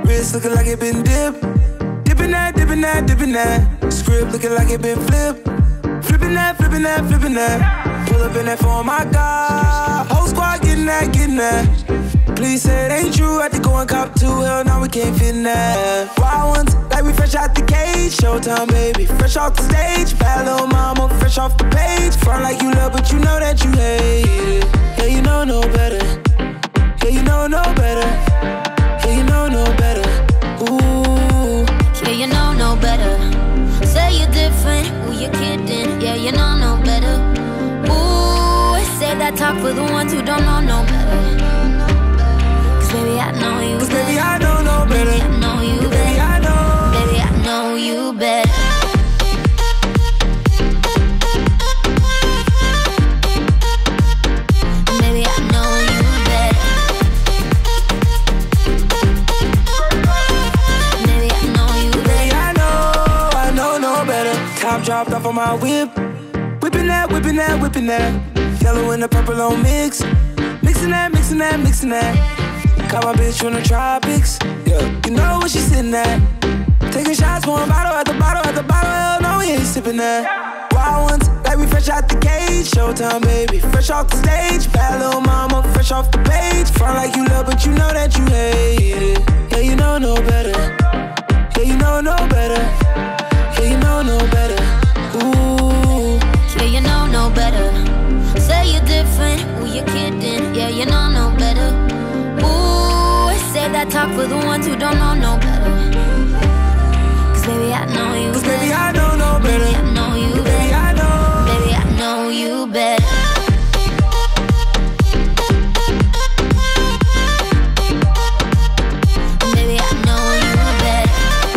Wrist looking like it been dipped. Dipping that, dipping that, dipping that. Script looking like it been flipped. Flipping that, flipping that, flipping that. Pull up in that phone, my God. Whole squad getting that, getting that. Please say it ain't true. Had to go and cop two. Hell, now we can't fit in that. Wild ones, like we fresh out the cage. Showtime, baby, fresh off the stage. Bad little mama, fresh off the page. Front like you love, but you know that you hate it. Yeah, you know no better. Yeah, you know no better. Yeah, you know no better. Ooh. Yeah, you know no better. Say you're different, who you kidding? Yeah, you know no better. Ooh, say that talk for the ones who don't know no better. Cause baby, I know you better. Baby, I don't know better. Baby, I know you better. Baby, I know. Baby, I know you better. Baby, I know you better. Baby, I know you better. Baby, I know no better. Top dropped off on my whip. Whipping that, whipping that, whipping that. Yellow and the purple on mix. Mixing that, mixing that, mixing that. Caught my bitch from the tropics. Yeah, you know where she sitting at. Taking shots, pouring bottle at the bottle at the bottle. Hell no, we ain't sipping that. Wild ones, like we fresh out the cage. Showtime, baby, fresh off the stage. Bad little mama, fresh off the page. Front like you love, but you know that you hate it. Yeah, you know no better. Yeah, you know no better. Yeah, you know no better. Ooh. Yeah, you know no better. Say you're different, who you kidding? Yeah, you know no better. Ooh, say that talk for the ones who don't know no better. Cause baby, I know you better. Baby, I don't know better. Baby, I know you better. Baby, I know. Baby, I know you better. Baby, I know you better.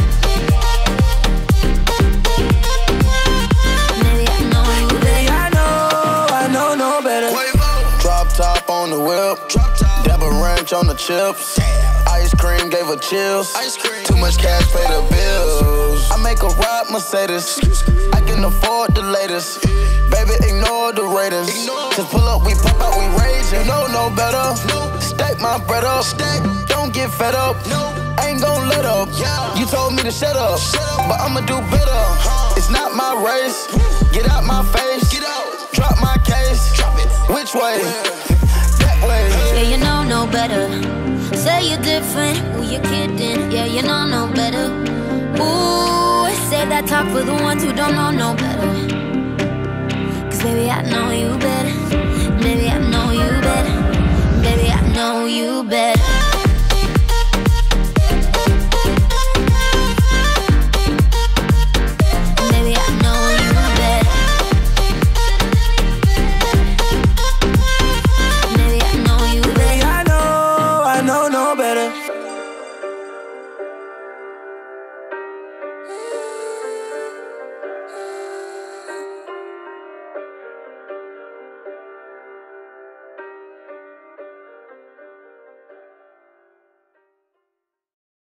Baby, I know you better. Baby, I know no better. Drop top on the whip. Dab a ranch on the chips. Ice cream gave her chills. Too much cash, pay the bills. I make a ride Mercedes. I can afford the latest. Baby, ignore the ratings. Just pull up, we pop out, we rage. You know no better. Stack my bread up. Don't get fed up. Ain't gon' let up. You told me to shut up, but I'ma do better. It's not my race. Get out my face. Drop my case. Which way? That way. Yeah, you know no better. Say you're different, who you kidding? Yeah, you know no better. Ooh, say that talk for the ones who don't know no better. Cause baby, I know you better.